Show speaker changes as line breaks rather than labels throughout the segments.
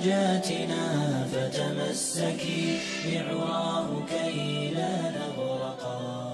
حاجاتنا فتمسكي بعواه كي لا نغرقا.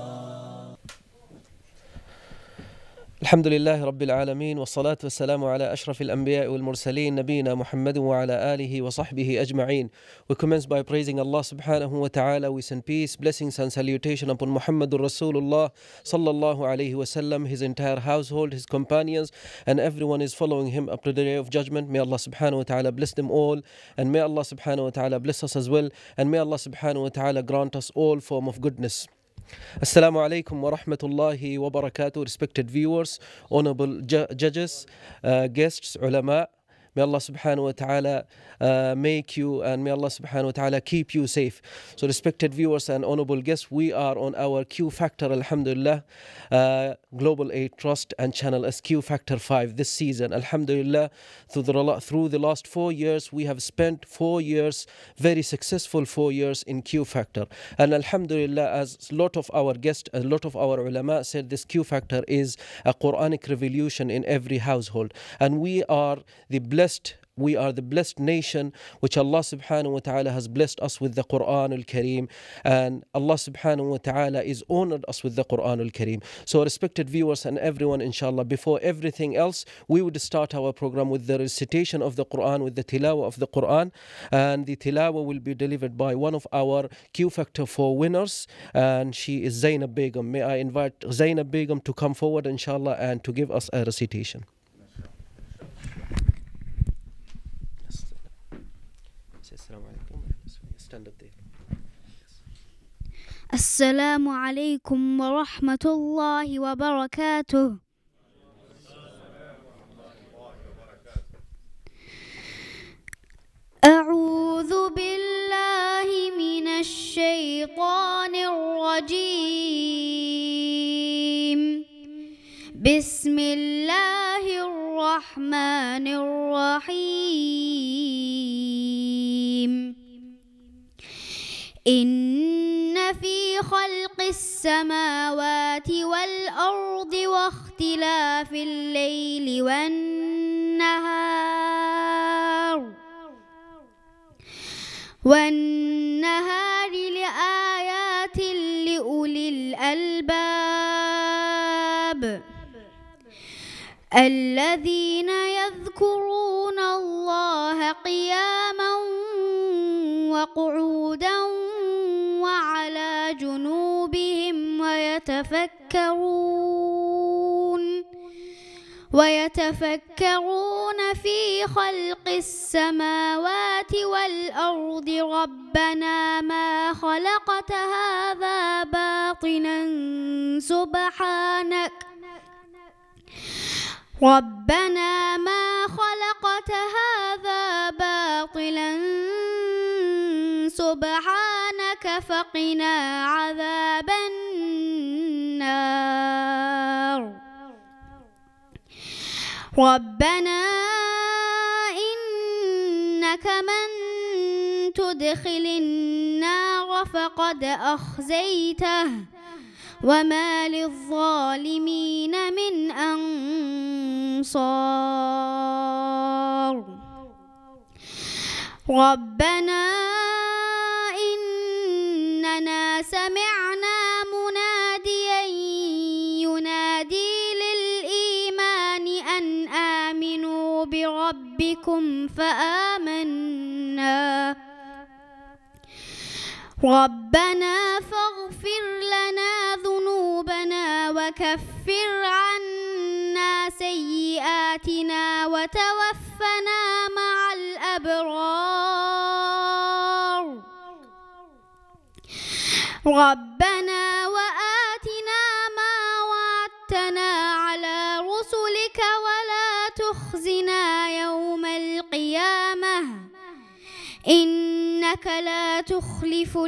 الحمد لله رب العالمين، والصلاة والسلام على أشرف الأنبياء والمرسلين نبينا محمد وعلى آله وصحبه أجمعين. We commence by praising Allah subhanahu wa ta'ala. We send peace, blessings and salutation upon Muhammadur Rasulullah sallallahu alayhi wa sallam, his entire household, his companions, and everyone is following him up to the day of judgment. May Allah subhanahu wa ta'ala bless them all, and may Allah subhanahu wa ta'ala bless us as well, and may Allah subhanahu wa ta'ala grant us all form of goodness. Assalamu alaikum wa rahmatullahi wa barakatuh. Respected viewers, honorable judges, guests, ulama, may Allah subhanahu wa ta'ala make you, and may Allah subhanahu wa ta'ala keep you safe. So respected viewers and honorable guests, we are on our Q Factor, alhamdulillah, Global Aid Trust and Channel S Q Factor 5 this season. Alhamdulillah, through the last 4 years, we have spent 4 years, very successful 4 years in Q Factor. And alhamdulillah, as a lot of our guests, a lot of our ulama said, this Q Factor is a Quranic revolution in every household. And we are the blessed nation which Allah subhanahu wa ta'ala has blessed us with the Quran al-Kareem, and Allah subhanahu wa ta'ala is honored us with the Quran al-Kareem. So respected viewers and everyone, inshallah, before everything else, we would start our program with the recitation of the Quran, with the tilawah of the Quran, and the tilawah will be delivered by one of our Q Factor 4 winners, and she is Zainab Begum. May I invite Zainab Begum to come forward, inshallah, and to give us a recitation.
السلام عليكم ورحمة الله وبركاته. أعوذ بالله من الشيطان الرجيم. بسم الله الرحمن الرحيم. إن في خلق السماوات والأرض واختلاف الليل والنهار لآيات لأولي الألباب الذين يذكرون الله قياما وقعودا وعلى جنوبهم ويتفكرون في خلق السماوات والأرض ربنا ما خلقت هذا باطلا سبحانك فقنا عذاب النار. ربنا إنك من تدخل النار فقد أخزيته وما للظالمين من أنصار. ربنا إننا سمعنا مناديا ينادي للإيمان أن آمنوا بربكم فآمنا. ربنا فاغفر لنا ذنوبنا وكفر عنا سيئاتنا وتوفنا مع الأبرار. ربنا وآتنا ما وعدتنا على رسلك ولا تخزنا يوم القيامة إنك لا تخلف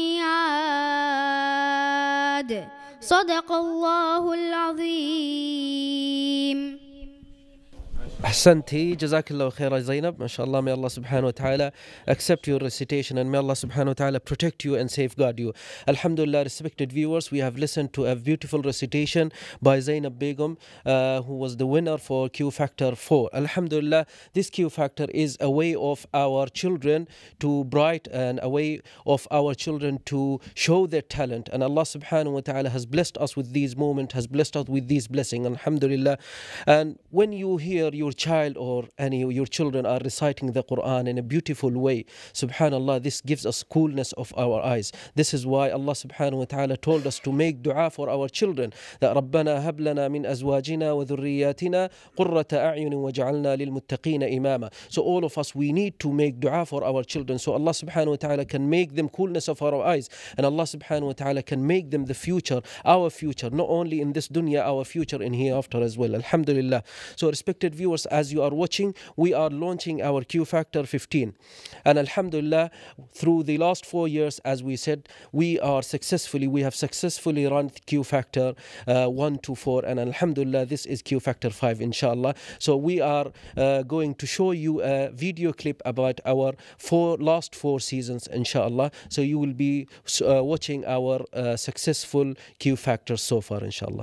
الميعاد. صدق الله العظيم.
Ahsanti, Jazakallah khaira Zainab, mashallah, may Allah subhanahu wa ta'ala accept your recitation and may Allah subhanahu wa ta'ala protect you and safeguard you. Alhamdulillah, respected viewers, we have listened to a beautiful recitation by Zainab Begum, who was the winner for Q Factor 4. Alhamdulillah, this Q Factor is a way of our children to bright and a way of our children to show their talent. And Allah subhanahu wa ta'ala has blessed us with these moments, has blessed us with these blessings, alhamdulillah. And when you hear your child or your children are reciting the Quran in a beautiful way, subhanallah, this gives us coolness of our eyes. This is why Allah subhanahu wa ta'ala told us to make dua for our children, that رَبَّنَا هَبْ لَنَا مِنْ أَزْوَاجِنَا وَذُرِّيَّاتِنَا قُرَّةَ أَعْيُنٍ وَجَعَلْنَا لِلْمُتَّقِينَ إِمَامًا. So all of us, we need to make dua for our children, so Allah subhanahu wa ta'ala can make them coolness of our eyes, and Allah subhanahu wa ta'ala can make them the future, our future, not only in this dunya, our future in hereafter as well. Alhamdulillah. So respected viewers, as you are watching, we are launching our Q Factor 15, and alhamdulillah, through the last 4 years, as we said, we have successfully run Q Factor 1 to 4, and alhamdulillah, this is Q Factor 5 inshallah. So we are going to show you a video clip about our last 4 seasons inshallah, so you will be watching our successful Q Factors so far inshallah.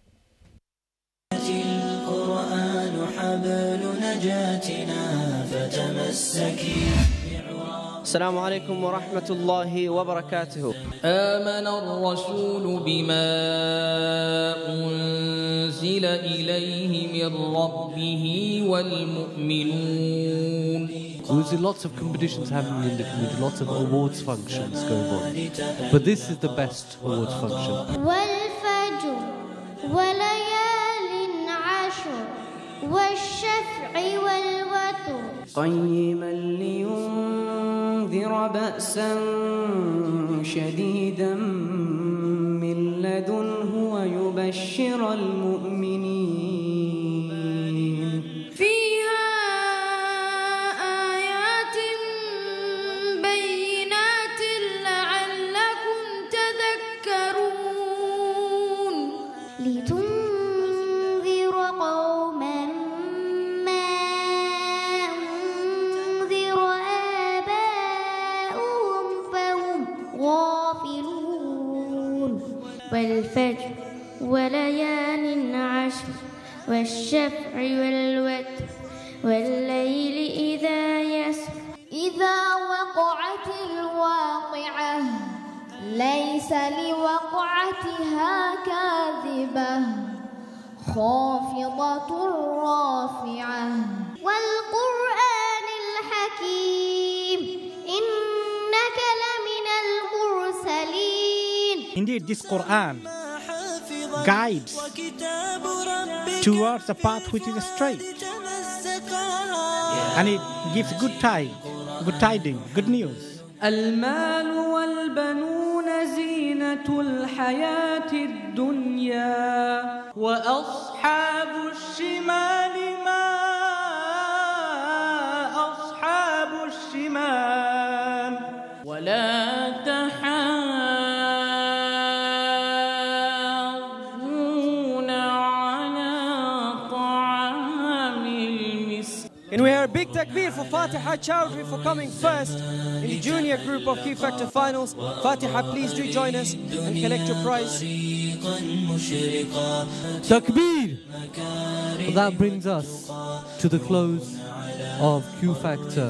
السلام عليكم ورحمة الله وبركاته.
آمن الرسول بما أنزل إليه من ربه والمؤمنون.
We see lots of competitions happening in the community, lots of awards functions going on. But this is the best awards function.
والفجر وليال عشر والشفع والوتر
قيما لينذر بأسا شديدا من لدنه ويبشر المؤمنين.
فيها آيات بينات لعلكم تذكرون لتنذر قوما ما أنذر آباؤهم فهم غافلون. والفجر وليال عشر والشفع والوتر والليل إذا يسر إذا وقعت الواقعة ليس لوقعتها كاذبة خافضة رافعة والقرآن الحكيم إنك لمن المرسلين.
Indeed, this Quran guides towards a path which is straight, and it gives good tidings, good news.
المال والبنون زينة الحياة الدنيا وأصحاب الشمال ما أصحاب الشمال ولا تحاضون على طعام المسكين.
Can we hear a big takbir for Fatiha Chowdhury for coming first in the junior group of Q Factor finals. Fatiha, please do join us and collect your prize.
Takbir! That brings us to the close of Q Factor.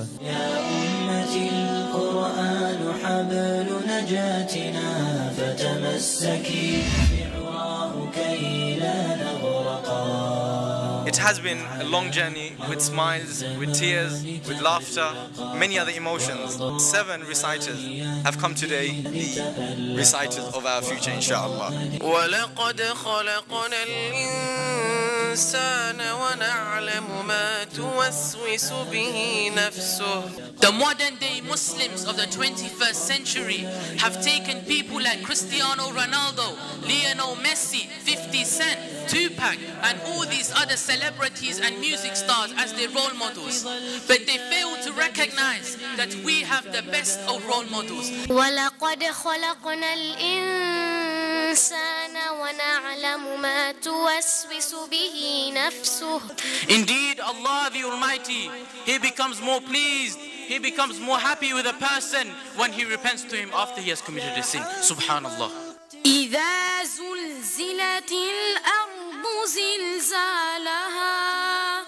It has been a long journey with smiles, with tears, with laughter, many other emotions. 7 reciters have come today, the reciters of our future, inshallah.
وَلَقَدْ خَلَقْنَا الْإِنسَانَ وَنَعْلَمُ مَا تُوَسْوِسُ بِهِ نَفْسُهُ.
The modern day Muslims of the 21st century have taken people like Cristiano Ronaldo, Lionel Messi, 50 Cent, Tupac, and all these other celebrities and music stars as their role models. But they fail to recognize that we have the best of role models.
وَلَقَدْ خَلَقْنَا الْإِنسَانَ وَنَعْلَمُ يعلم ما توسوس به نفسه.
Indeed, Allah the Almighty, He becomes more pleased, He becomes more happy with a person when he repents to Him after he has committed a sin. Subhanallah.
إذا زلزلت الأرض زلزالها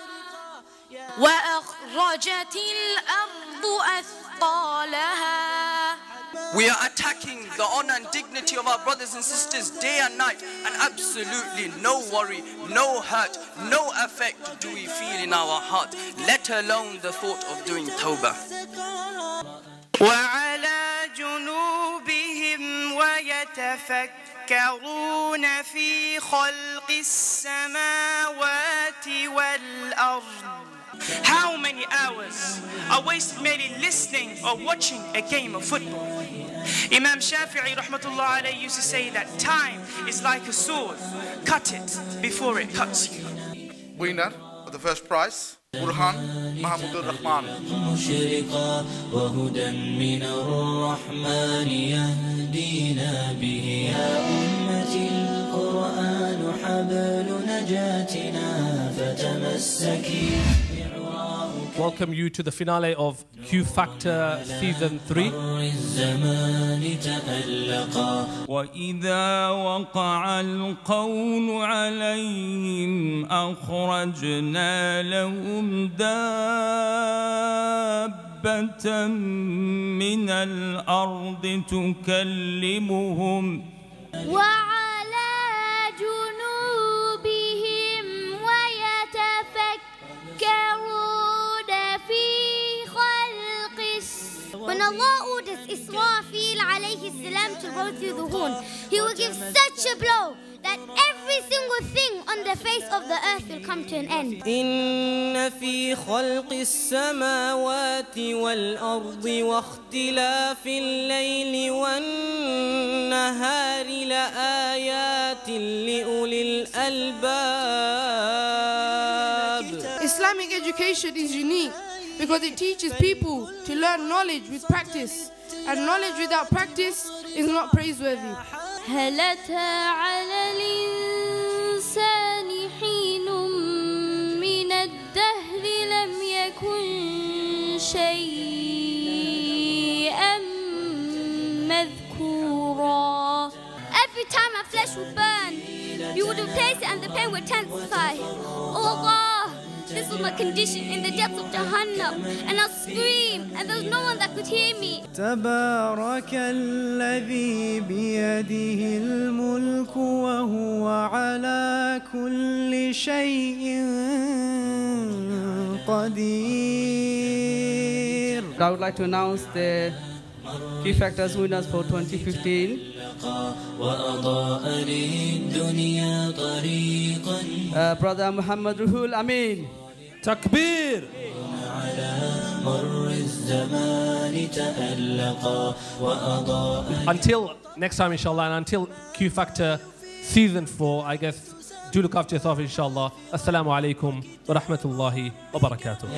وأخرجت الأرض أثقالها.
We are attacking the honor and dignity of our brothers and sisters day and night, and absolutely no worry, no hurt, no effect do we feel in our heart, let alone the thought of doing tawbah.
وعلى جنوبهم ويتفكرون في خلق السماوات والأرض.
How many hours are wasted merely listening or watching a game of football? Imam Shafi'i rahmatullah alayhi used to say that time is like a sword. Cut it before it cuts you.
Winner of the first prize, Burhan Mahmud Rahman.
مشرقا وهدى من الرحمن يهدينا به. يا أمتي القرآن حبل نجاتنا فتمسكي.
Welcome you to the finale of Q Factor Season 3.
وإذا وقع القول عليهم أخرجنا لهم دابة من الأرض تكلمهم.
وعلى جنوبهم ويتفكرون في خلق When Allah orders Israfil alayhi salam to go through the horn, He will give such a blow that every single thing on the face of the earth will come to an end.
إن في خلق السماوات والأرض واختلاف الليل والنهار لآيات لأولي الألباب.
Islamic education is unique because it teaches people to learn knowledge with practice, and knowledge without practice is not praiseworthy.
هل أتى على الإنسان حين من الدهر لم يكن شيئا مذكورا. Every time our flesh would burn, you would replace it and the pain would intensify. Oh Allah, this was my condition in the depths of Jahannam, and I'll scream, and there was no one that could hear me.
تبارك الذي بيده الملك وهو على كل شيء قدير.
I would like to announce the Key Factors winners for 2015. Brother Muhammad Ruhul Amin.
Takbir. Until next time, inshallah, and until Q Factor Season 4, I guess, do look after yourself, inshallah. Assalamu alaikum wa rahmatullahi wa barakatuh.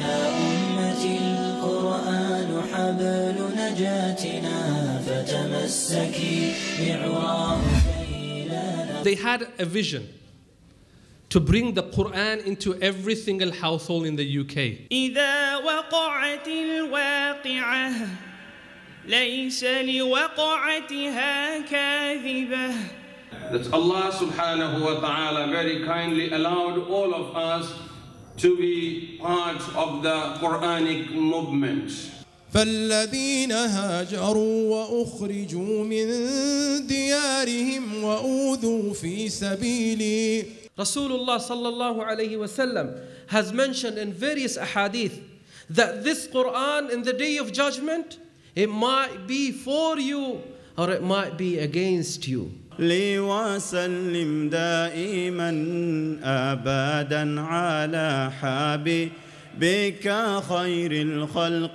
They had a vision to bring the Quran into every single household in the UK.
إذا وقعت الواقعة ليس لوقعتها كاذبة.
That Allah subhanahu wa ta'ala very kindly allowed all of us to be part of the Quranic movement.
فالذين هاجروا وأخرجوا من ديارهم وأوذوا في سبيلي.
Rasulullah sallallahu alayhi wasallam has mentioned in various ahadith that this Quran in the day of judgment, it might be for you or it might be against you.
لي وسلم دائما أبدا على حبيبك خير الخلق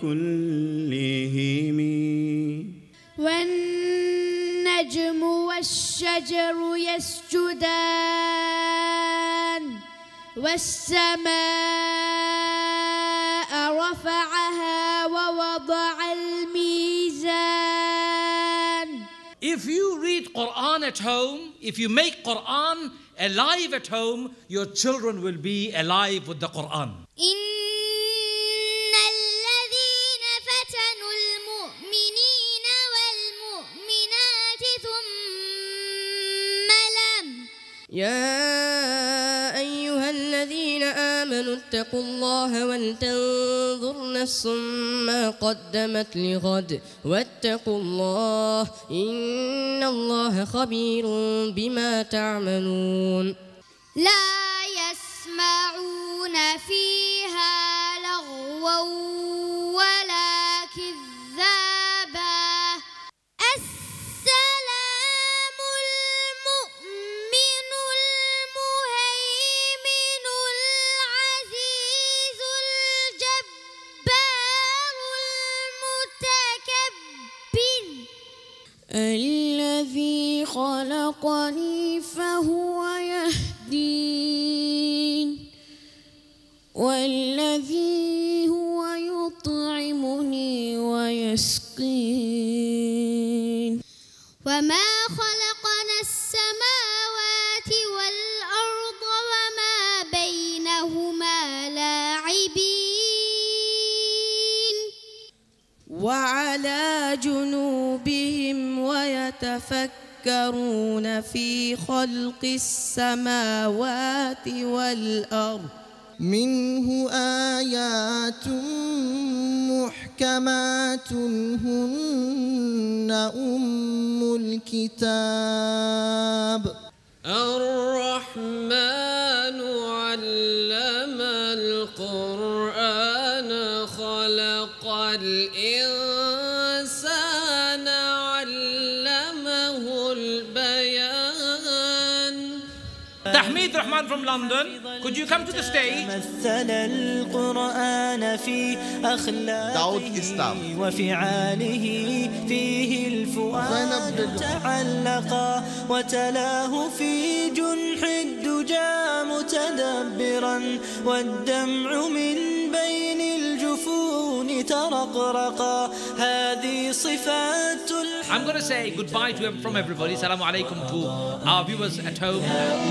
كلهم.
والنجم والشجر يسجدان والسماء رفعها ووضع الميزان.
If you read
Quran at home, if you make Quran alive at home, your children will be alive with the Quran.
يا أيها الذين آمنوا اتقوا الله ولتنظر نفس ما قدمت لغد واتقوا الله إن الله خبير بما تعملون.
لا يسمعون فيها لغوا ولا كذابا.
الذي خلقني فهو يهدين والذي هو يطعمني ويسقين.
وما خلقنا السماوات والأرض وما بينهما لاعبين.
وعلى جنوبهم ويتفكرون في خلق السماوات والأرض منه آيات محكمات هن أم الكتاب.
الرحمن علم القرآن خلق الإنسان علمه البيان.
Tahmid Rahman from London, could you come to the stage?
مثل القرآن في أخلاقه وفعاله فيه الفؤاد تعلقا وتلاه في جنح الدجى متدبرا والدمع من بين الجفون ترقرقا. هذه صفات
I'm going to say goodbye to from everybody. Assalamu alaikum to our viewers at home.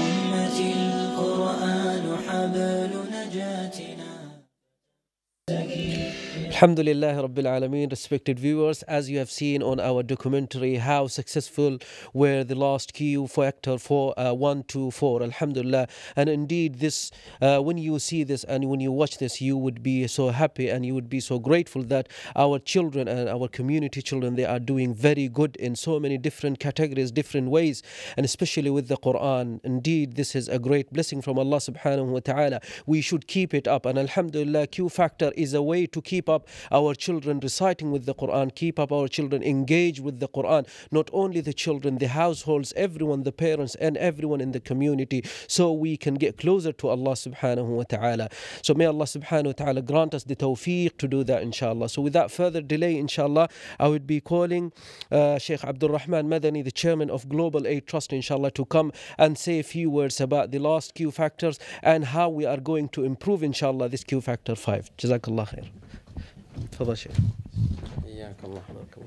Alhamdulillah Rabbil Alameen. Respected viewers, as you have seen on our documentary how successful were the last Q factor for 1 to 4, Alhamdulillah. And indeed this when you see this and when you watch this, you would be so happy and you would be so grateful that our children and our community children, they are doing very good in so many different categories, different ways, and especially with the Quran. Indeed this is a great blessing from Allah subhanahu wa ta'ala. We should keep it up, and Alhamdulillah Q factor is a way to keep up our children reciting with the Quran, keep up our children engaged with the Quran, not only the children, the households, everyone, the parents and everyone in the community, so we can get closer to Allah subhanahu wa ta'ala. So may Allah subhanahu wa ta'ala grant us the tawfiq to do that, inshallah. So without further delay, inshallah, I would be calling Sheikh Abdul Rahman Madani, the chairman of Global Aid Trust, inshallah, to come and say a few words about the last Q factors and how we are going to improve, inshallah, this Q factor 5. Jazakallah khair. تفضل شيخ.
حياك الله.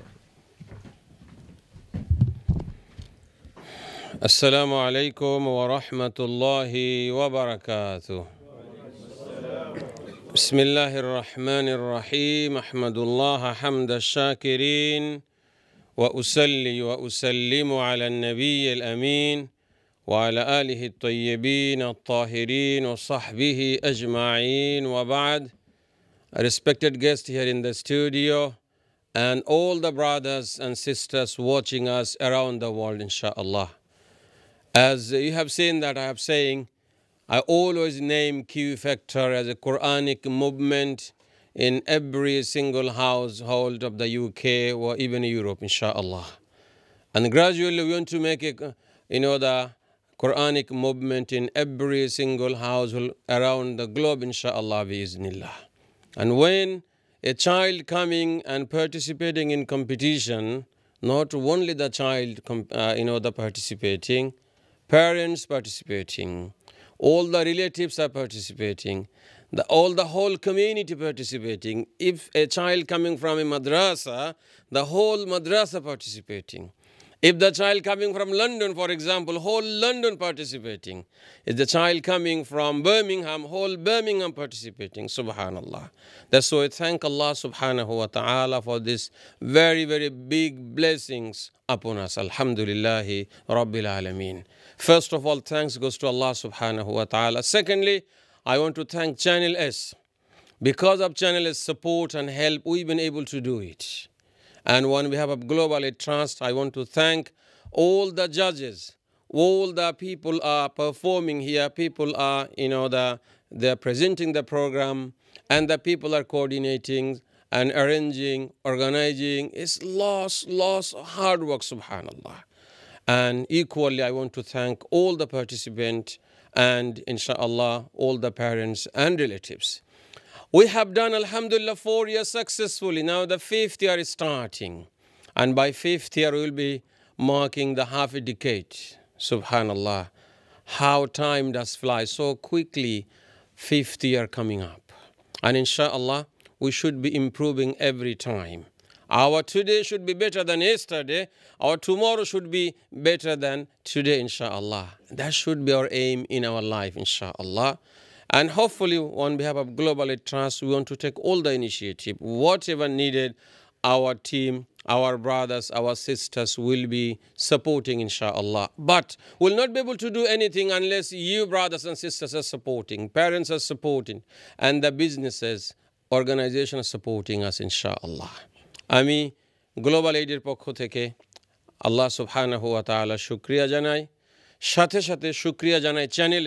السلام عليكم ورحمة الله وبركاته. بسم الله الرحمن الرحيم. أحمد الله حمد الشاكرين وأصلي وأسلم على النبي الأمين وعلى آله الطيبين الطاهرين وصحبه أجمعين وبعد. Respected guests here in the studio and all the brothers and sisters watching us around the world, inshallah. As you have seen that I am saying, I always name Q Factor as a Quranic movement in every single household of the UK or even Europe, inshallah. And gradually we want to make it, the Quranic movement in every single household around the globe, inshallah, biiznillah. And when a child coming and participating in competition, not only the child, the participating, parents participating, all the relatives are participating, the whole community participating. If a child coming from a madrasa, the whole madrasa participating. If the child coming from London, for example, whole London participating. If the child coming from Birmingham, whole Birmingham participating. Subhanallah. That's why I thank Allah subhanahu wa ta'ala for this very, very big blessings upon us. Alhamdulillahi Rabbil Alameen. First of all, thanks goes to Allah subhanahu wa ta'ala. Secondly, I want to thank Channel S. Because of Channel S support and help, we've been able to do it. And when we have a Global Aid Trust, I want to thank all the judges, all the people are performing here, people are, they're presenting the program, and the people are coordinating and arranging, organizing. It's lots of hard work, subhanallah. And equally, I want to thank all the participants and, inshallah, all the parents and relatives. We have done, alhamdulillah, 4 years successfully. Now the 5th year is starting. And by 5th year, we will be marking the half a decade. Subhanallah. How time does fly so quickly, 5th year coming up. And inshallah, we should be improving every time. Our today should be better than yesterday. Our tomorrow should be better than today, inshallah. That should be our aim in our life, inshallah. And hopefully, on behalf of Global Aid Trust, we want to take all the initiative. Whatever needed, our team, our brothers, our sisters will be supporting, inshallah. But we'll not be able to do anything unless you, brothers and sisters, are supporting, parents are supporting, and the businesses, organizations are supporting us, inshallah. আমি global এইডের পক্ষ থেকে আল্লাহ সুবহানাহু ওয়া তাআলা শুকরিয়া জানাই, সাথে সাথে শুকরিয়া জানাই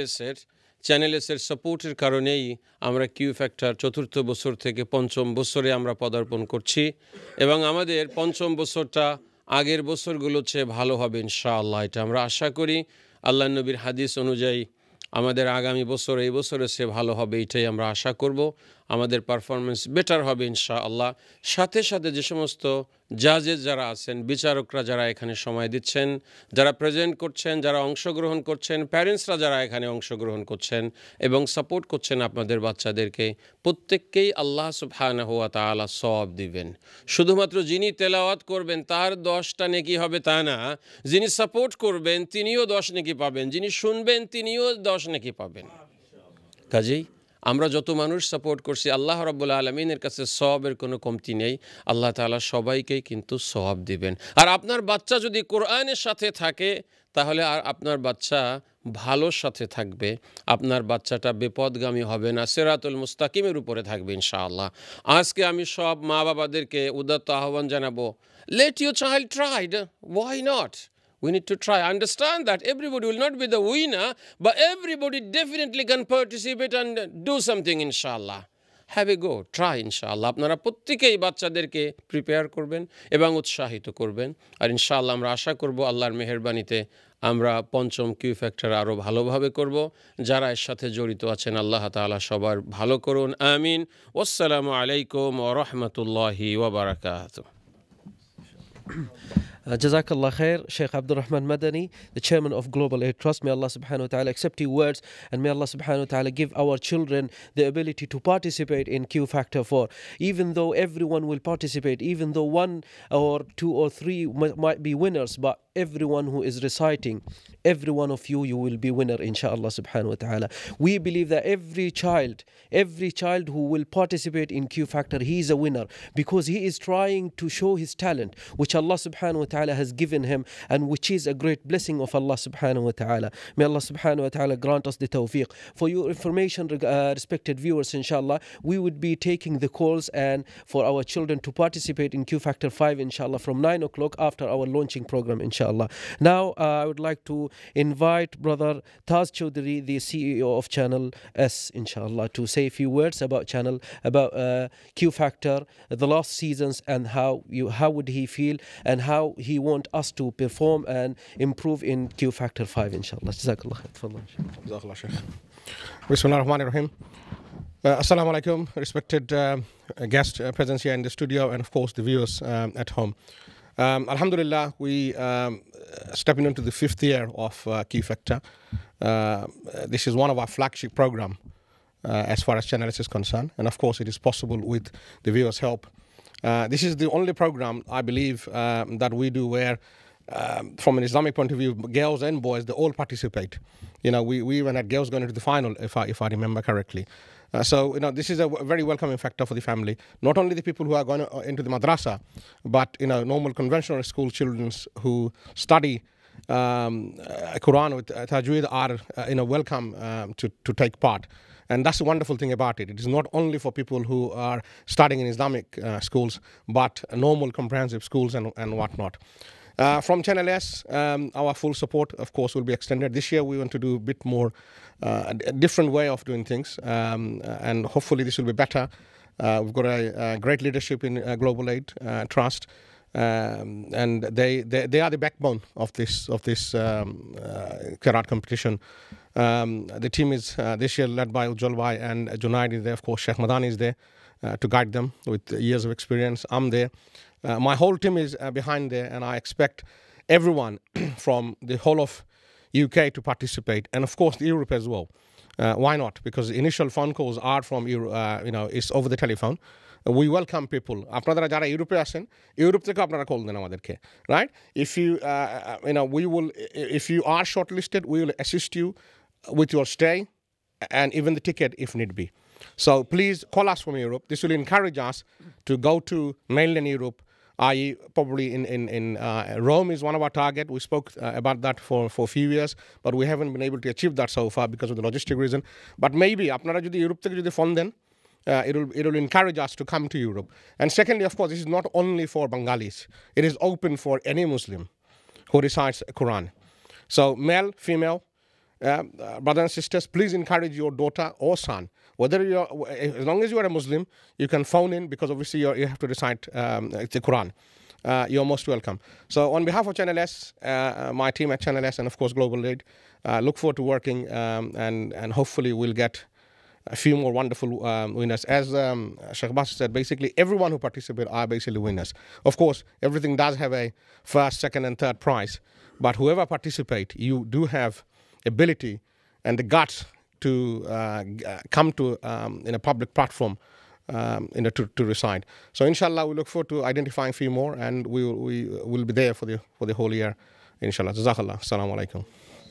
চ্যানেল এসের সাপোর্টের কারণেই আমরা কিউ ফ্যাক্টর ৪র্থ বছর থেকে ৫ম বছরে আমরা পদার্পণ করছি এবং আমাদের ৫ম বছরটা আগের বছরগুলোর চেয়ে ভালো হবে ইনশাআল্লাহ। এটা আমরা আশা করি। আল্লাহর নবীর হাদিস অনুযায়ী আমাদের আগামী বছর এই বছরের চেয়ে ভালো হবে, এটাই আমরা আশা করব। আমাদের পারফরমেন্স বেটার হবে ইনশাআল্লাহ। সাথে সাথে যে সমস্ত জাজেস যারা আছেন, বিচারকরা যারা এখানে সময় দিচ্ছেন, যারা প্রেজেন্ট করছেন, যারা অংশগ্রহণ করছেন, প্যারেন্টসরা যারা এখানে অংশগ্রহণ করছেন এবং সাপোর্ট করছেন আপনাদের বাচ্চাদেরকে, প্রত্যেককেই আল্লাহ সুবহানাহু ওয়া তাআলা সওয়াব দিবেন। শুধুমাত্র যিনি তেলাওয়াত করবেন তার 10টা নেকি হবে তা না, যিনি সাপোর্ট করবেন তিনিও 10 নেকি পাবেন, যিনি শুনবেন তিনিও 10 নেকি পাবেন। কাজেই আমরা যত মানুষ সাপোর্ট করছি আল্লাহ রাব্বুল আলামিনের কাছে সওয়াবের কোনো কমতি নেই। আল্লাহ তাআলা সবাইকেই কিন্তু সওয়াব দিবেন। আর আপনার বাচ্চা যদি কোরআনের সাথে থাকে তাহলে আর আপনার বাচ্চা ভালোর সাথে থাকবে, আপনার বাচ্চাটা বিপদগামী হবে না, সিরাতুল মুস্তাকিমের উপরে থাকবে ইনশাআল্লাহ। আজকে আমি সব মা বাবাদেরকে উদাত্ত আহ্বান জানাবো, let your child try, why not? We need to try. Understand that everybody will not be the winner, but everybody definitely can participate and do something, inshallah. Have a go, try, inshallah. আপনারা প্রত্যেকেই বাচ্চাদেরকে prepare করবেন এবং উৎসাহিত করবেন। আর ইনশাআল্লাহ আমরা আশা করব আল্লাহর মেহেরবানিতে আমরা ৫ম কিউ ফ্যাক্টর আরও ভালোভাবে করব। যারা এর সাথে জড়িত আছেন আল্লাহ তাআলা সবার ভালো করুন, আমিন। ওয়াসসালামু আলাইকুম ওয়া রাহমাতুল্লাহি ওয়া বারাকাতুহু।
Jazakallah khair, Sheikh Abdul Rahman Madani, the chairman of Global Aid Trust. May Allah subhanahu wa ta'ala accept your words, and may Allah subhanahu wa ta'ala give our children the ability to participate in Q Factor 4. Even though everyone will participate, even though 1 or 2 or 3 might be winners, but everyone who is reciting, every one of you will be winner inshallah subhanahu wa ta'ala. We believe that every child who will participate in Q Factor, he is a winner because he is trying to show his talent which Allah subhanahu wa ta'ala has given him, and which is a great blessing of Allah subhanahu wa ta'ala. May Allah subhanahu wa ta'ala grant us the tawfiq. For your information, respected viewers, inshallah, we would be taking the calls and for our children to participate in Q Factor 5 inshallah from 9 o'clock after our launching program inshallah. Now I would like to invite brother Taz Chaudhary, the CEO of Channel S, inshallah, to say a few words about channel, about Q Factor, the last seasons, and how would he feel and how he want us to perform and improve in Q Factor 5 inshallah. Jazakallah khair.
Jazakallah Sheikh. Bismillahir Rahmanir Rahim. Assalamu alaikum, respected guest presence here in the studio, and of course the viewers at home. Alhamdulillah, we stepping into the 5th year of Q Factor. This is one of our flagship program as far as Channel S is concerned, and of course it is possible with the viewers' help. This is the only program I believe that we do where from an Islamic point of view, girls and boys, they all participate. You know, we even had girls going into the final, if I remember correctly. So, you know, this is a very welcoming factor for the family. Not only the people who are going into the madrasa, but, you know, normal conventional school children who study Quran with Tajweed are, you know, welcome to take part. And that's the wonderful thing about it. It is not only for people who are studying in Islamic schools, but normal comprehensive schools and whatnot. From Channel S, our full support, of course, will be extended. This year, we want to do a bit more, a different way of doing things, and hopefully this will be better. We've got a great leadership in Global Aid Trust, and they are the backbone of this Qiraat competition. The team is this year led by Ujjwal Bhai, and Junaid is there. Of course, Sheikh Madani is there to guide them with years of experience. I'm there. My whole team is behind there, and I expect everyone from the whole of UK to participate, and of course Europe as well. Why not? Because the initial phone calls are from Europe, you know, it's over the telephone. We welcome people. Apnadara jara Europe asen, Europe theke apnara call den amaderke, right? If you, you know, if you are shortlisted, we will assist you with your stay and even the ticket if need be. So please call us from Europe. This will encourage us to go to mainland Europe, i.e. probably in Rome is one of our target. We spoke about that for a few years, but we haven't been able to achieve that so far because of the logistic reason. But maybe apnara jodi Europe theke jodi phone den, it will encourage us to come to Europe. And secondly, of course, this is not only for Bengalis. It is open for any Muslim who recites Quran. So male, female, brothers and sisters, please encourage your daughter or son. Whether you're, as long as you are a Muslim, you can phone in, because obviously you have to recite the Quran. You're most welcome. So on behalf of Channel S, my team at Channel S, and of course Global Aid, look forward to working, and hopefully we'll get a few more wonderful winners. As Sheikh Basir said, basically everyone who participates are basically winners. Of course, everything does have a first, second and third prize, but whoever participates, you do have ability and the guts to come to in a public platform to recite. So inshallah, we look forward to identifying a few more, and we will be there for the whole year, inshallah. Jazakallah. Assalamu alaikum.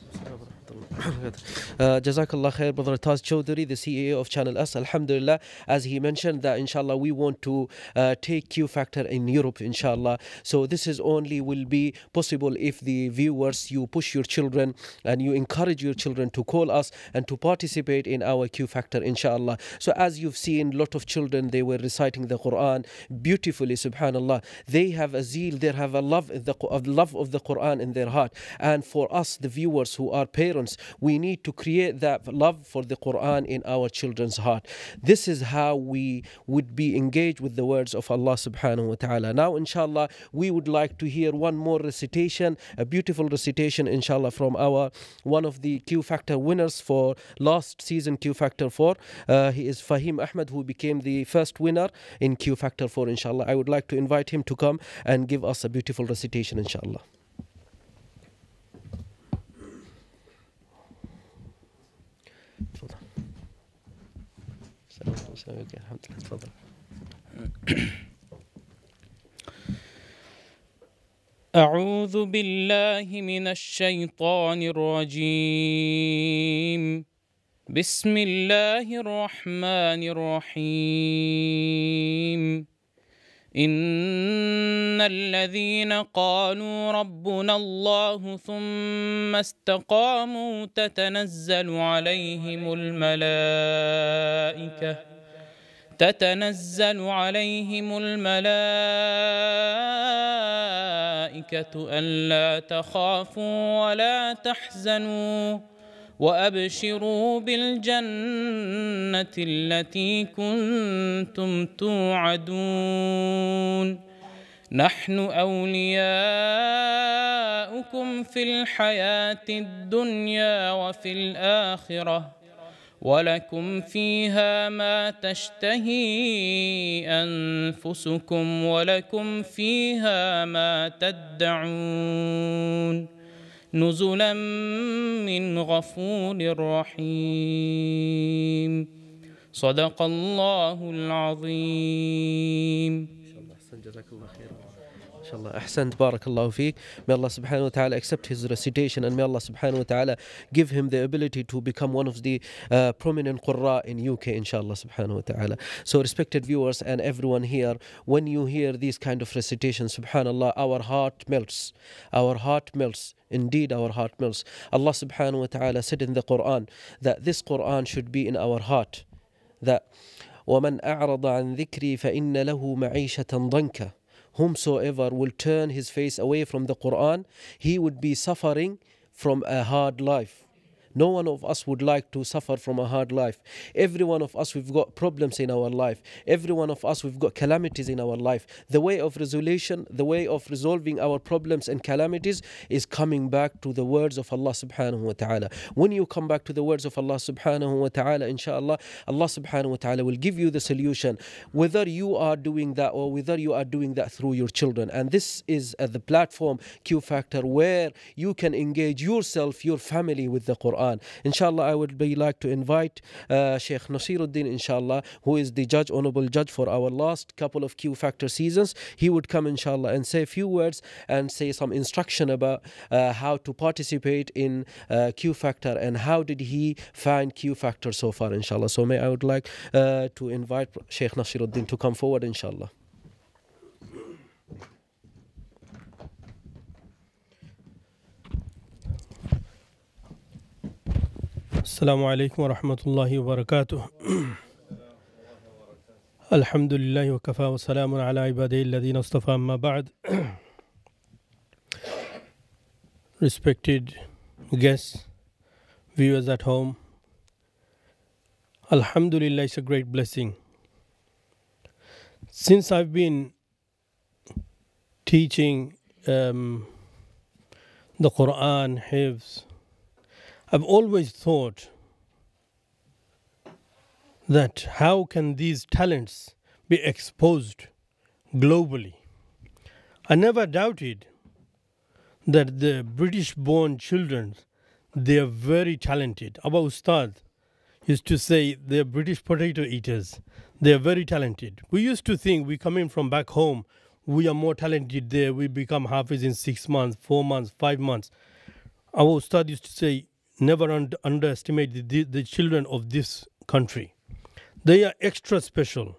Jazakallah khair, Brother Taz Chowdhury, the CEO of Channel S. Alhamdulillah, as he mentioned that inshallah we want to take Q Factor in Europe, inshallah. So this is only will be possible if the viewers, you push your children and you encourage your children to call us and to participate in our Q Factor, inshallah. So as you've seen, a lot of children, they were reciting the Quran beautifully, subhanallah. They have a zeal, they have a love of the Quran in their heart. And for us, the viewers who are parents, we need to create that love for the Quran in our children's heart. This is how we would be engaged with the words of Allah subhanahu wa ta'ala. Now, inshallah, we would like to hear one more recitation, a beautiful recitation, inshallah, from one of the Q Factor winners for last season Q Factor 4. He is Fahim Ahmed, who became the first winner in Q Factor 4, inshallah. I would like to invite him to come and give us a beautiful recitation, inshallah.
أعوذ بالله من الشيطان الرجيم. بسم الله الرحمن الرحيم. إن الذين قالوا ربنا الله ثم استقاموا تتنزل عليهم الملائكة ألا تخافوا ولا تحزنوا وأبشروا بالجنة التي كنتم توعدون. نحن أولياؤكم في الحياة الدنيا وفي الآخرة ولكم فيها ما تشتهي أنفسكم ولكم فيها ما تدعون. نزلا من غفور رحيم. صدق الله العظيم.
Inshallah. Ahsant, barakallahu feek. May Allah subhanahu wa ta'ala accept his recitation, and may Allah subhanahu wa ta'ala give him the ability to become one of the prominent qurra in UK, inshallah subhanahu wa ta'ala. So respected viewers and everyone here, when you hear these kind of recitations, subhanallah, our heart melts. Our heart melts. Indeed, our heart melts. Allah subhanahu wa ta'ala said in the Quran that this Quran should be in our heart. That وَمَنْ أَعْرَضَ عَنْ ذِكْرِي فَإِنَّ لَهُ مَعِيشَةً ضَنْكَ. Whomsoever will turn his face away from the Quran, he would be suffering from a hard life. No one of us would like to suffer from a hard life. Every one of us, we've got problems in our life. Every one of us, we've got calamities in our life. The way of resolution, the way of resolving our problems and calamities is coming back to the words of Allah subhanahu wa ta'ala. When you come back to the words of Allah subhanahu wa ta'ala, inshallah, Allah subhanahu wa ta'ala will give you the solution, whether you are doing that or whether you are doing that through your children. And this is the platform, Q Factor, where you can engage yourself, your family with the Quran. Inshallah, I would be like to invite Sheikh Nasiruddin, inshallah, who is the honorable judge for our last couple of Q Factor seasons. He would come, inshallah, and say a few words and say some instruction about how to participate in Q Factor and how did he find Q Factor so far, inshallah. So I would like to invite Sheikh Nasiruddin to come forward, inshallah.
Assalamu alaikum wa rahmatullahi wa barakatuh. Alhamdulillah wa kafa wa salamun ala ibadihi alladhina istafa amma ba'd. Respected guests, viewers at home, Alhamdulillah, it's a great blessing. Since I've been teaching the Quran, Hifz, I've always thought that how can these talents be exposed globally? I never doubted that the British-born children, they are very talented. Our Ustad used to say they are British potato eaters. They are very talented. We used to think we come in from back home, we are more talented there. We become Hafiz in 6 months, 4 months, 5 months. Our Ustad used to say, never underestimate the children of this country. They are extra special.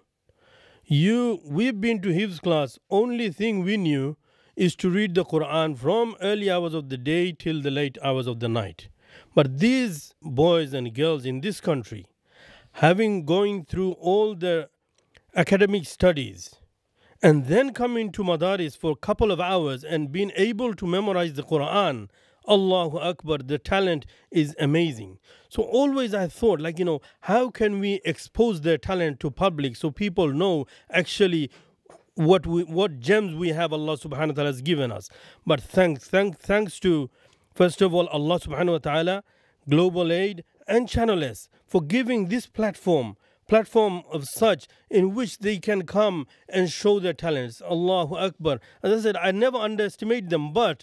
We've been to Hifz class, only thing we knew is to read the Quran from early hours of the day till the late hours of the night. But these boys and girls in this country, going through all the academic studies, and then coming to Madaris for a couple of hours and being able to memorize the Quran, Allahu Akbar, the talent is amazing. So always I thought, how can we expose their talent to public so people know actually what gems we have Allah subhanahu wa ta'ala has given us. But thanks to, first of all, Allah subhanahu wa ta'ala, Global Aid and Channel S for giving this platform of such in which they can come and show their talents. Allahu Akbar. As I said, I never underestimate them, but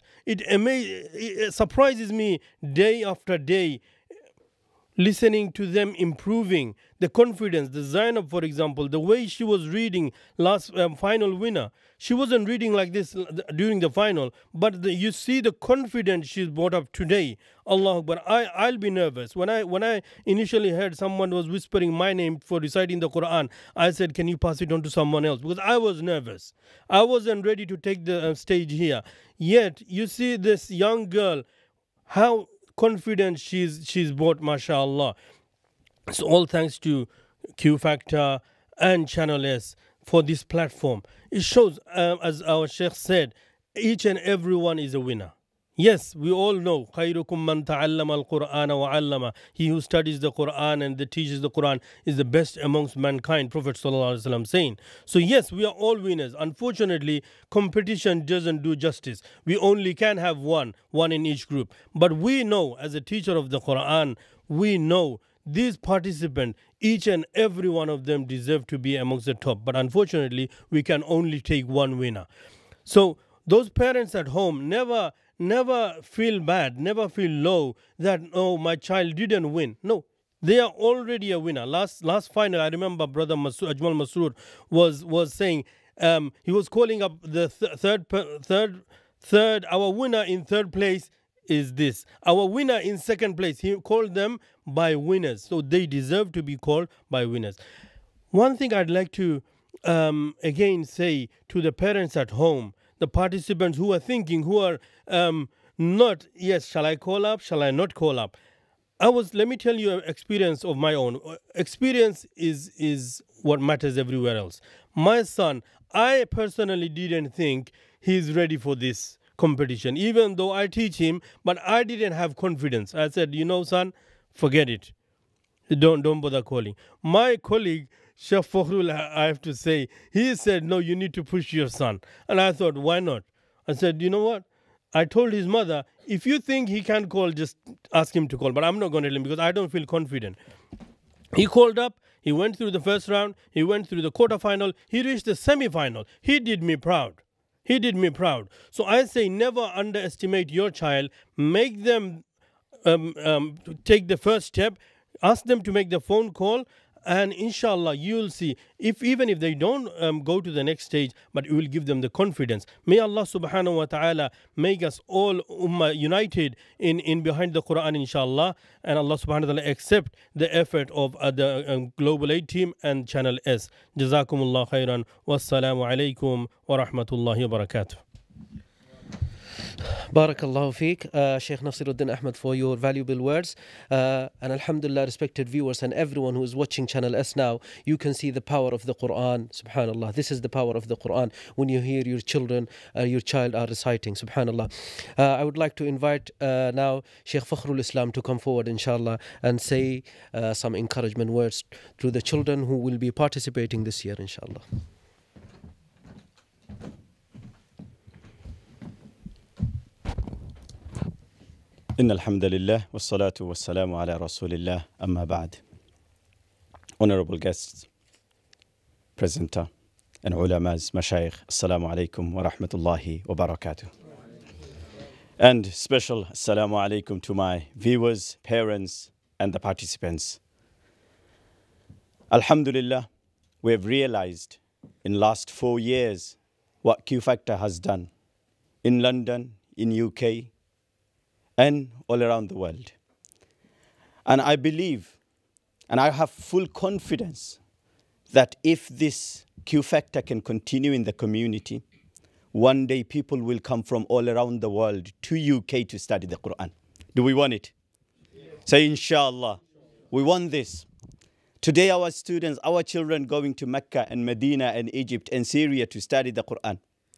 it surprises me day after day listening to them improving the confidence. The Zainab, for example, the way she was reading last final winner, she wasn't reading like this during the final, but you see the confidence she's brought up today. Allah Akbar. I'll be nervous. When I initially heard someone was whispering my name for reciting the Quran, I said, can you pass it on to someone else? Because I was nervous. I wasn't ready to take the stage here. Yet, you see this young girl, how confident she's brought, mashallah. So all thanks to Q Factor and Channel S for this platform. It shows, as our Sheikh said, each and everyone is a winner. Yes, we all know, خَيْرُكُمْ مَنْ تَعَلَّمَ الْقُرْآنَ وَعَلَّمَ. He who studies the Quran and teaches the Quran is the best amongst mankind, Prophet ﷺ saying. So yes, we are all winners. Unfortunately, competition doesn't do justice. We only can have one in each group. But we know, as a teacher of the Quran, we know these participants, each and every one of them deserve to be amongst the top. But unfortunately, we can only take one winner. So those parents at home, never feel bad, never feel low that, oh, my child didn't win. No, they are already a winner. Last final, I remember Brother Ajmal Masroor was saying, he was calling up the third. Our winner in third place is this. Our winner in second place. He called them by winners, so they deserve to be called by winners. One thing I'd like to again say to the parents at home, the participants who are thinking, who are not, yes, shall I call up? Shall I not call up? Let me tell you an experience of my own. Experience is what matters everywhere else. My son, I personally didn't think he's ready for this competition, even though I teach him, but I didn't have confidence. I said, you know, son, forget it. Don't bother calling. My colleague, Sheikh Fakhrul, I have to say, he said, no, you need to push your son. And I thought, why not? I said, you know what? I told his mother, if you think he can't call, just ask him to call. But I'm not going to tell him because I don't feel confident. He called up. He went through the first round. He went through the quarterfinal. He reached the semi-final. He did me proud. He did me proud. So I say never underestimate your child. Make them take the first step. Ask them to make the phone call. And inshallah, you'll see, even if they don't go to the next stage, but it will give them the confidence. May Allah subhanahu wa ta'ala make us all ummah united in behind the Quran, inshallah. And Allah subhanahu wa ta'ala accept the effort of the Global Aid team and Channel S. Jazakumullah khairan. Wassalamu alaikum wa rahmatullahi wa barakatuh.
Barakallahu feek, Sheikh Nasiruddin Ahmed, for your valuable words. And alhamdulillah, respected viewers and everyone who is watching Channel S now, you can see the power of the Quran. Subhanallah, this is the power of the Quran when you hear your child are reciting. Subhanallah. I would like to invite now Sheikh Fakhrul Islam to come forward, inshallah, and say some encouragement words to the children who will be participating this year, inshallah.
إن الحمد لله والصلاة والسلام على رسول الله أما بعد. Honorable guests, presenter and ulamas, mashayikh, assalamu alaikum wa rahmatullahi wa barakatuh. And special assalamu alaikum to my viewers, parents and the participants. Alhamdulillah, we have realized in last 4 years what Q Factor has done in London, in UK, and all around the world. And I believe, and I have full confidence that if this Q Factor can continue in the community, one day people will come from all around the world to UK to study the Quran. Do we want it? Yeah. Say inshallah. We want this. Today our students, our children going to Mecca and Medina and Egypt and Syria to study the Quran.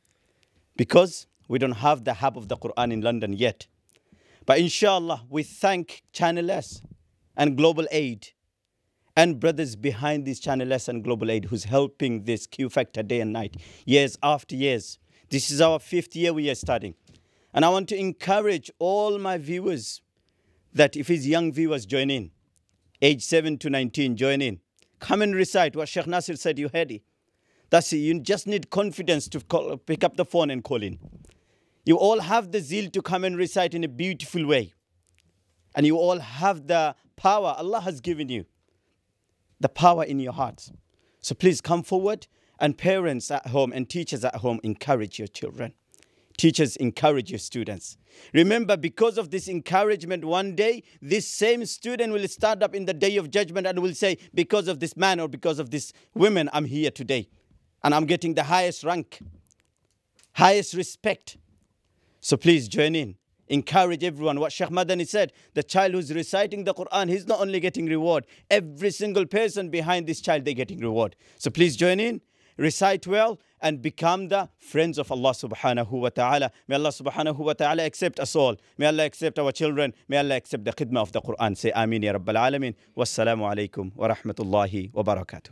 Because we don't have the hub of the Quran in London yet. But inshallah, we thank Channel S and Global Aid and brothers behind this Channel S and Global Aid who's helping this Q Factor day and night, years after years. This is our 5th year we are studying. And I want to encourage all my viewers that if his young viewers join in, age 7 to 19, join in. Come and recite what Sheikh Nasir said, you heard it. That's it. You just need confidence to pick up the phone and call in. You all have the zeal to come and recite in a beautiful way. And you all have the power Allah has given you. The power in your hearts. So please come forward, and parents at home and teachers at home, encourage your children. Teachers, encourage your students. Remember, because of this encouragement, one day, this same student will stand up in the day of judgment and will say, because of this man or because of this woman, I'm here today. And I'm getting the highest rank, highest respect. So please join in. Encourage everyone. What Sheikh Madani said, the child who's reciting the Quran, he's not only getting reward. Every single person behind this child, they're getting reward. So please join in, recite well, and become the friends of Allah subhanahu wa ta'ala. May Allah subhanahu wa ta'ala accept us all. May Allah accept our children. May Allah accept the khidmah of the Quran. Say Ameen ya Rabbal Alameen. Wassalamu alaikum wa rahmatullahi wa barakatuh.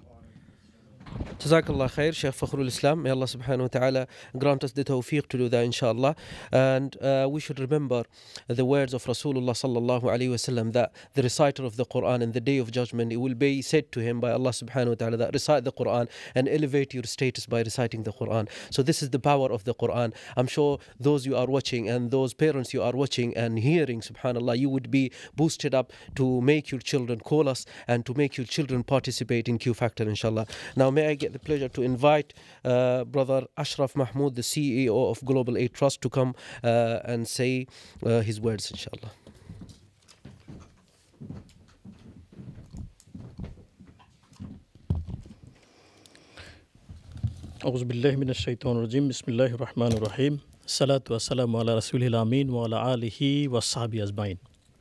Jazakallah khair, Shaykh Fakhrul Islam. May Allah subhanahu wa ta'ala grant us the tawfiq to do that, inshallah. And we should remember the words of Rasulullah sallallahu alayhi wa sallam, that the reciter of the Quran in the day of judgment, it will be said to him by Allah subhanahu wa ta'ala that recite the Quran and elevate your status by reciting the Quran. So this is the power of the Quran. I'm sure those you are watching and those parents you are watching and hearing, subhanallah, you would be boosted up to make your children call us and to make your children participate in Q Factor, inshallah. Now may I get the pleasure to invite Brother Ashraf Mahmoud, the CEO of Global Aid Trust, to come and say his words, inshallah.
أعوذ بالله من الشيطان الرجيم بسم الله الرحمن الرحيم الصلاة والسلام على رسوله الأمين وعلى آله وصحبه أجمعين.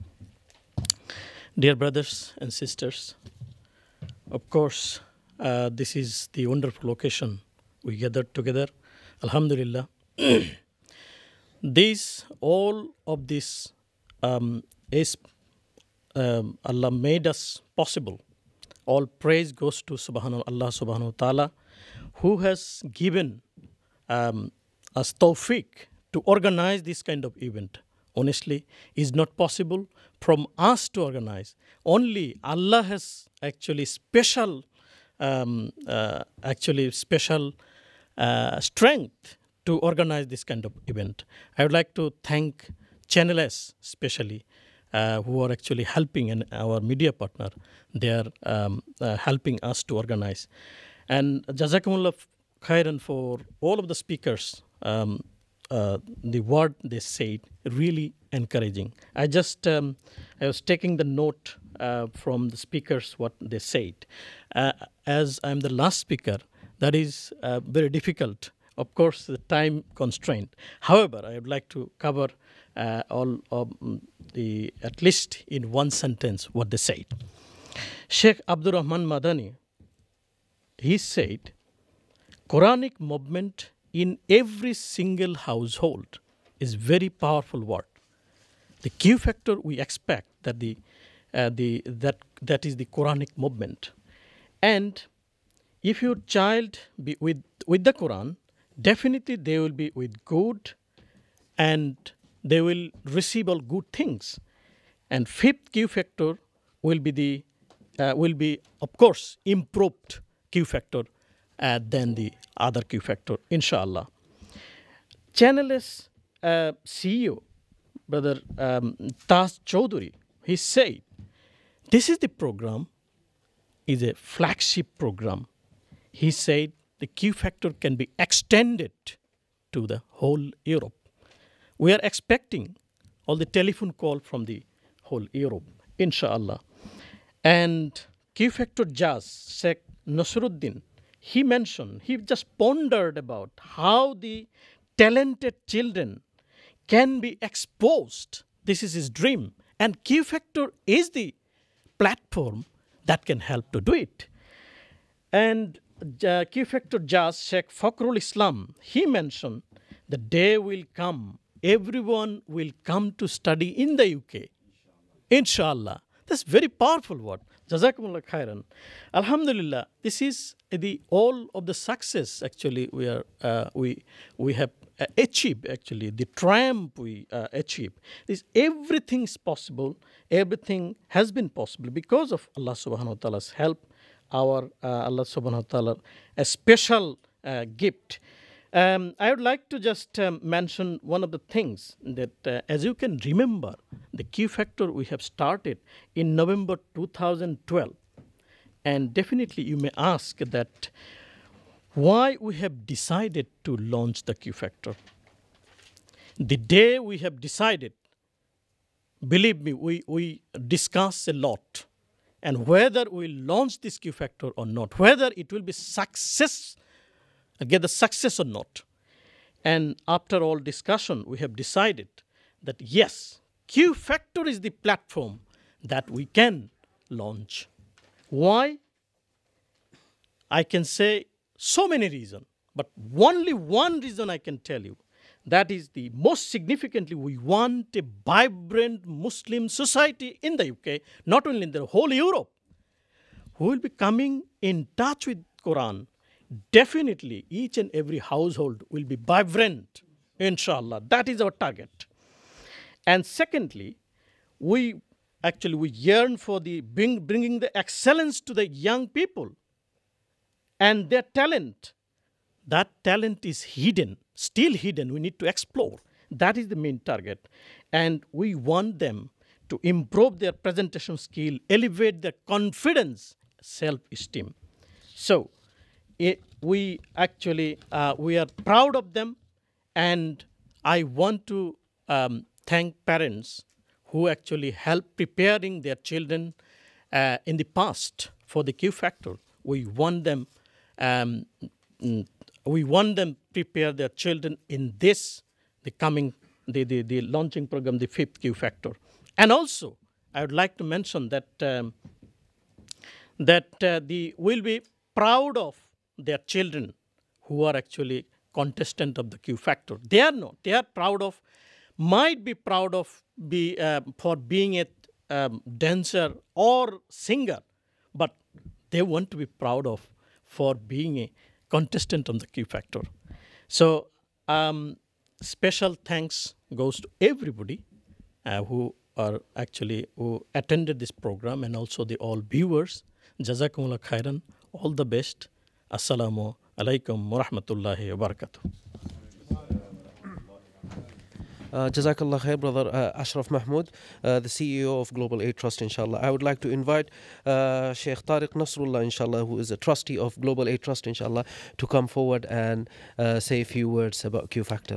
Dear brothers and sisters, of course, this is the wonderful occasion we gathered together. Alhamdulillah. All of this is Allah made us possible. All praise goes to Allah subhanahu wa ta'ala, who has given us tawfiq to organize this kind of event. Honestly, is not possible from us to organize. Only Allah has actually special strength to organize this kind of event. I would like to thank Channel S especially, who are actually helping, and our media partner. They are helping us to organize. And Jazakumullah khairan for all of the speakers. The word they said really encouraging. I was taking the note from the speakers what they said. As I'm the last speaker, that is very difficult. Of course, the time constraint. However, I would like to cover all of at least in one sentence what they said. Sheikh Abdur Rahman Madani, he said, Quranic movement in every single household is very powerful word. The Q factor we expect that that is the Quranic movement. And if your child be with the Quran, definitely they will be with good, and they will receive all good things. And fifth Q factor will be of course improved Q factor than the other Q factor, inshallah. Channel S CEO, Brother Taj Chaudhary, he said, this is the program, is a flagship program. He said the Q factor can be extended to the whole Europe. We are expecting all the telephone call from the whole Europe, inshallah. And Q factor Jazz, Sheikh Nasruddin, he just pondered about how the talented children can be exposed. This is his dream. And Q factor is the platform that can help to do it. And Q factor Jazz, Sheikh Fakhrul Islam, he mentioned the day will come, everyone will come to study in the UK. Inshallah. That's very powerful word. Jazakumullah khairan. Alhamdulillah, this is all of the success actually we have achieved, actually the triumph we achieved. Everything is possible, everything has been possible because of Allah subhanahu wa ta'ala's help, Allah subhanahu wa ta'ala a special gift. I would like to just mention one of the things that, as you can remember, the Q factor we have started in November 2012. And definitely you may ask that why we have decided to launch the Q factor. The day we have decided, believe me, we discussed a lot. And whether we launch this Q factor or not, whether it will be get the success or not. And after all discussion, we have decided that yes, Q factor is the platform that we can launch. Why? I can say so many reasons, but only one reason I can tell you. That is the most significantly, we want a vibrant Muslim society in the UK, not only in the whole Europe, who will be coming in touch with Quran. Definitely, each and every household will be vibrant, inshallah. That is our target. And secondly, we yearn for bringing the excellence to the young people and their talent. That talent is hidden, still hidden. We need to explore. That is the main target. And we want them to improve their presentation skill, elevate their confidence, self-esteem. So, we actually we are proud of them, and I want to thank parents who actually helped preparing their children in the past for the Q Factor. We want them prepare their children in this the launching program, the 5th Q Factor. And also, I would like to mention that will be proud of their children who are actually contestant of the Q Factor. They are not. They are proud of, might be proud of for being a dancer or singer, but they want to be proud of for being a contestant on the Q Factor. So special thanks goes to everybody who attended this program, and also the all viewers. Jazakumullah khairan. All the best. Assalamu alaikum wa rahmatullahi wa barakatuh.
Jazakallah khair, Brother Ashraf Mahmood, the CEO of Global Aid Trust, inshallah. I would like to invite Sheikh Tariq Nasrullah, inshallah, who is a trustee of Global Aid Trust, inshallah, to come forward and say a few words about Q Factor.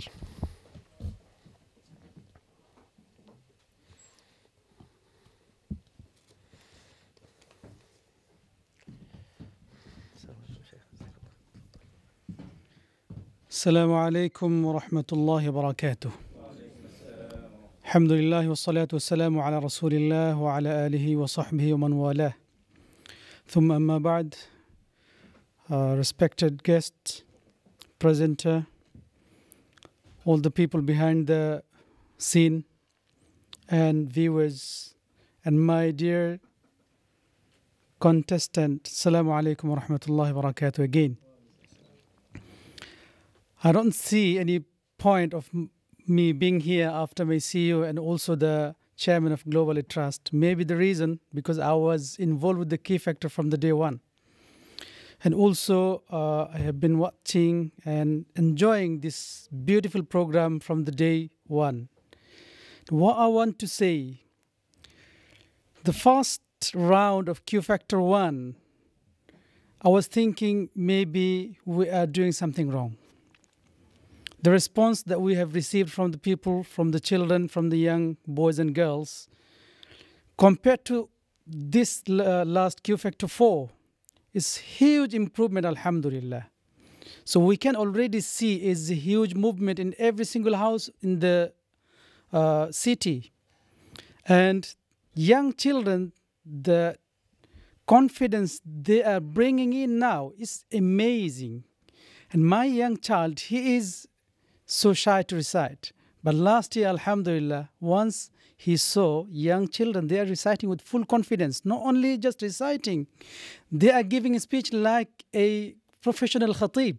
Assalamu alaikum wa rahmatullahi wa barakatuh. Alhamdulillah wa salatu wa salamu ala rasulillah wa ala alihi wa sahbihi wa man walah. Thumma amma ba'd. Respected guest, presenter, all the people behind the scene, and viewers, and my dear contestant, Assalamu alaikum wa rahmatullahi wa barakatuh again. I don't see any point of me being here after my CEO and also the chairman of Global Aid Trust. Maybe the reason, because I was involved with the Q Factor from the day one. And also, I have been watching and enjoying this beautiful program from the day one. What I want to say, the first round of Q Factor 1, I was thinking maybe we are doing something wrong. The response that we have received from the people, from the children, from the young boys and girls, compared to this last Q Factor 4, is huge improvement, alhamdulillah. So we can already see is a huge movement in every single house in the city. And young children, the confidence they are bringing in now is amazing. And my young child, he is so shy to recite. But last year, alhamdulillah, once he saw young children, they are reciting with full confidence. Not only just reciting, they are giving a speech like a professional khatib.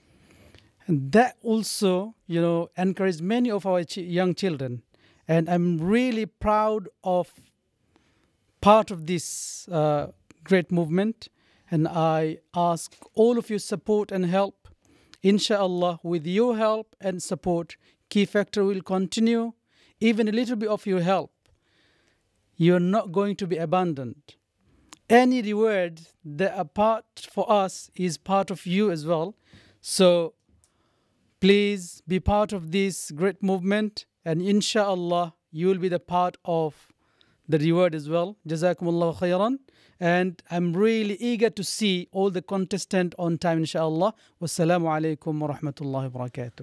And that also, encouraged many of our young children. And I'm really proud of part of this great movement. And I ask all of your support and help. Inshallah, with your help and support, Q Factor will continue. Even a little bit of your help, you're not going to be abandoned. Any reward that are part for us is part of you as well. So please be part of this great movement, and inshallah, you will be the part of the reward as well. Jazakumullahu khairan. And I'm really eager to see all the contestants on time, inshallah. Wassalamu alaikum wa rahmatullahi wa barakatuh.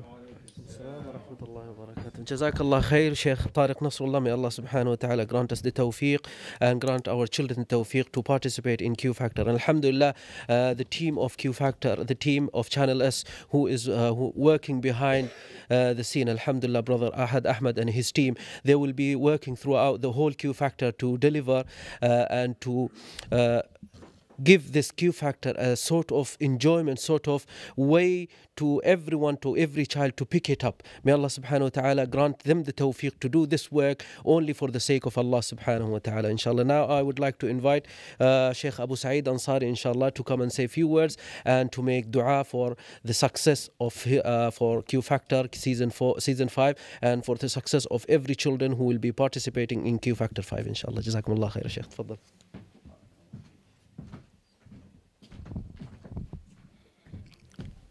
Jazakallah khair, Sheikh Tariq Nasrullah. May Allah subhanahu wa ta'ala grant us the tawfiq and grant our children tawfiq to participate in Q Factor. And alhamdulillah, the team of Q Factor, the team of Channel S, who is working behind the scene, alhamdulillah, Brother Ahad Ahmad and his team, they will be working throughout the whole Q Factor to deliver and to give this Q Factor a sort of enjoyment, sort of way to everyone, to every child to pick it up. May Allah subhanahu wa ta'ala grant them the tawfiq to do this work only for the sake of Allah subhanahu wa ta'ala, inshallah. Now I would like to invite Sheikh Abu Sa'id Ansari, inshallah, to come and say a few words and to make dua for the success of for Q Factor season 5, and for the success of every children who will be participating in Q Factor 5, inshallah. Jazakumullah khair, Sheikh. Tfaddal.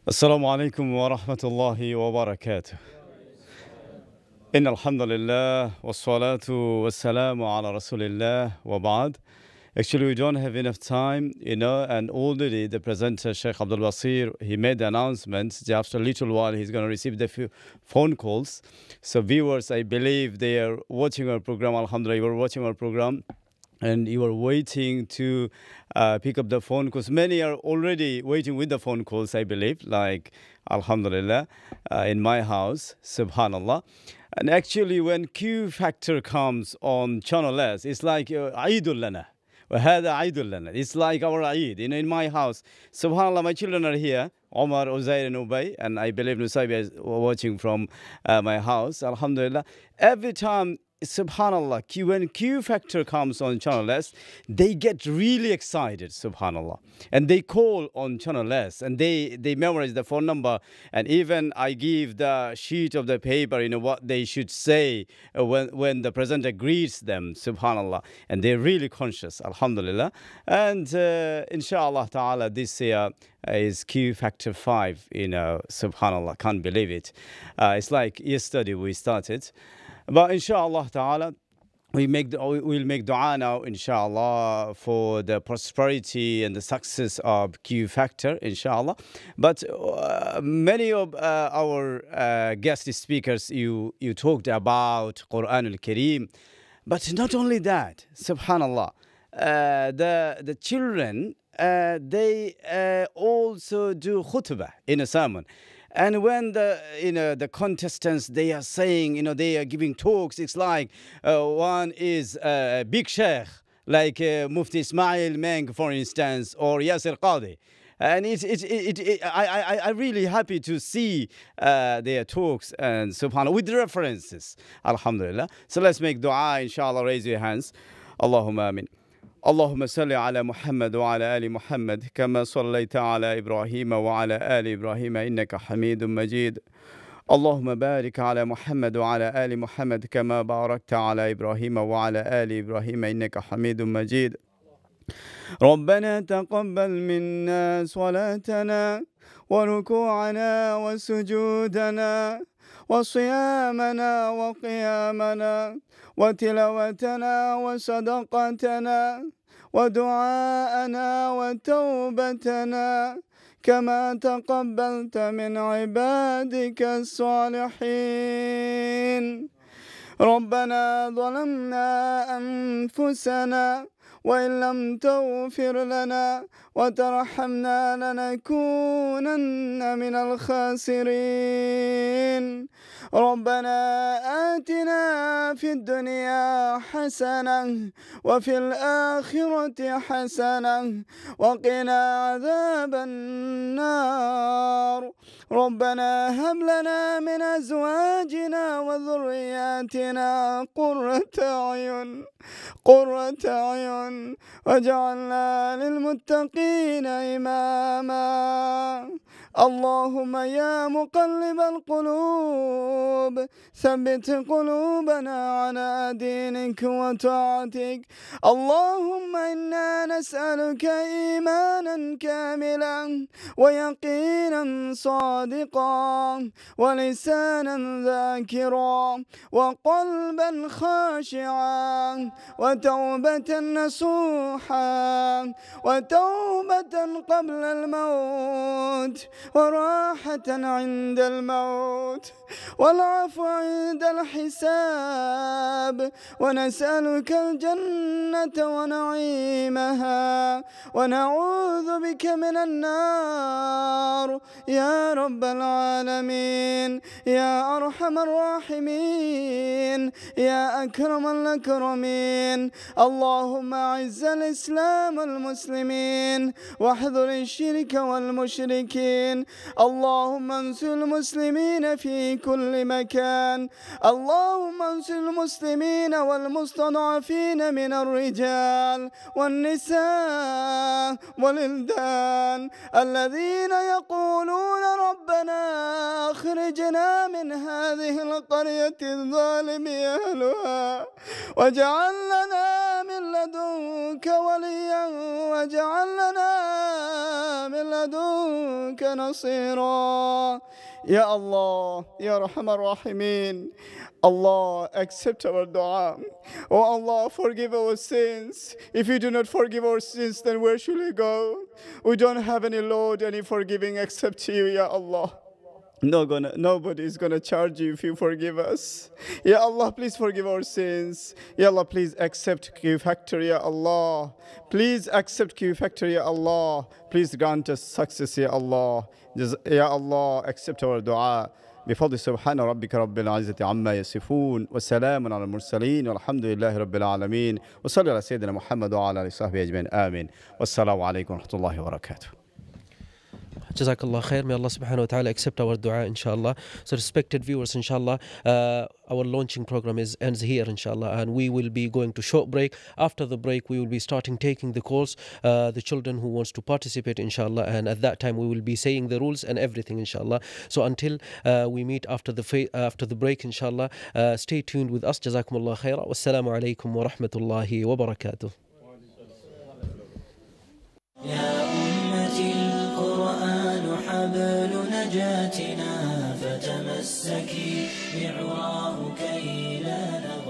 Assalamu alaikum wa rahmatullahi wa barakatuh. Inna alhamdulillah wa salatu wa salamu ala rasulillah wa ba'd. Actually, we don't have enough time, and already the presenter, Sheikh Abdul Basir, he made the announcement. After a little while, he's going to receive the few phone calls. So viewers, I believe they are watching our program. Alhamdulillah, you are watching our program. And you are waiting to pick up the phone calls. Many are already waiting with the phone calls, I believe, like, alhamdulillah, in my house, subhanallah. And actually, when Q Factor comes on Channel S, it's like Eidul Lana. It's like our Eid, in my house. Subhanallah, my children are here, Omar, Uzair, and Ubay, and I believe Nusaybi is watching from my house, alhamdulillah. Every time, subhanallah, when Q Factor comes on Channel S, they get really excited, subhanallah. And they call on Channel S, and they memorize the phone number. And even I give the sheet of the paper, what they should say when the presenter greets them, subhanallah. And they're really conscious, alhamdulillah. And inshallah ta'ala, this year is Q Factor 5, subhanallah, can't believe it. It's like yesterday we started. But inshallah ta'ala, we'll make dua now, inshallah, for the prosperity and the success of Q Factor, inshallah. But many of our guest speakers, you talked about Quran al-Kareem. But not only that, subhanallah, the children, they also do khutbah in a sermon. And when the contestants, they are saying, they are giving talks, it's like one is a big sheikh, like Mufti Ismail Meng, for instance, or Yasir Qadi. And I'm really happy to see their talks, and subhanAllah, with references, alhamdulillah. So let's make dua, inshallah, raise your hands. Allahumma amin. اللهم صل على محمد وعلى آل محمد كما صليت على إبراهيم وعلى آل إبراهيم إنك حميد مجيد اللهم بارك على محمد وعلى آل محمد كما باركت على إبراهيم وعلى آل إبراهيم إنك حميد مجيد ربنا تقبل منا صلاتنا وركوعنا وسجودنا وصيامنا وقيامنا وتلاوتنا وصدقتنا ودعاءنا وتوبتنا كما تقبلت من عبادك الصالحين ربنا ظلمنا أنفسنا وإن لم تغفر لنا وترحمنا لنكونن من الخاسرين ربنا آتنا في الدنيا حسنة وفي الآخرة حسنة وقنا عذاب النار ربنا هب لنا من أزواجنا وذرياتنا قرة أعين واجعلنا للمتقين إماما اللهم يا مقلب القلوب ثبت قلوبنا على دينك وطاعتك اللهم إنا نسألك إيمانا كاملا ويقينا صادقا ولسانا ذاكرا وقلبا خاشعا وتوبة نصوحا وتوبة قبل الموت وراحة عند الموت والعفو عند الحساب ونسألك الجنة ونعيمها ونعوذ بك من النار يا رب العالمين يا أرحم الراحمين يا أكرم الأكرمين اللهم أعز الإسلام والمسلمين واحذر الشرك والمشركين اللهم انصر المسلمين في كل مكان اللهم انصر المسلمين والمستضعفين من الرجال والنساء والولدان الذين يقولون ربنا أخرجنا من هذه القرية الظالم أهلها واجعل لنا من لدنك وليا واجعل لنا من لدنك
ولك نصيرا. Ya Allah, Ya Rahman Rahimin, Allah, accept our dua. Oh Allah, forgive our sins. If you do not forgive our sins, then where should we go? We don't have any Lord, any forgiving except you, Ya Allah. Nobody is gonna charge you if you forgive us. Ya Allah, please forgive our sins. Ya Allah, please accept Q Factor, Ya Allah. Please accept Q Factor, Ya Allah. Please grant us success, Ya Allah. Ya Allah, accept our dua. بفضل سبحان ربك رب العزة عما يصفون وسلام على المرسلين والحمد لله رب العالمين وصلى على سيدنا محمد وعلى آله وصحبه أجمعين آمين والسلام عليكم ورحمة الله وبركاته.
Jazakallah khair. May Allah subhanahu wa ta'ala accept our dua, inshallah. So respected viewers, inshallah, our launching program ends here, inshallah, and we will be going to short break. After the break, we will be starting taking the calls, the children who wants to participate, inshallah, and at that time we will be saying the rules and everything, inshallah. So until we meet after the break, inshallah, stay tuned with us. Jazakumullah khaira. Wassalamu alaikum wa rahmatullahi wa barakatuh.
حبل نجاتنا فتمسكي بعراه كي لا نغفل